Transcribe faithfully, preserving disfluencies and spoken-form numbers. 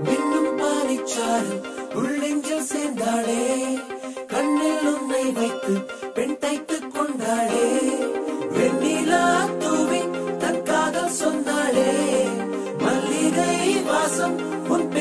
மின்னும் பாலிச்சாறு உள்ளெஞ்சில் சேர்ந்தாளே, கண்ணில் உன்னை வைத்து பெண் தைத்துக் கொண்டாளே, வெண்ணிலா தூவி தன் காதல் சொன்னாளே, மல்லிகை வாசம் உன்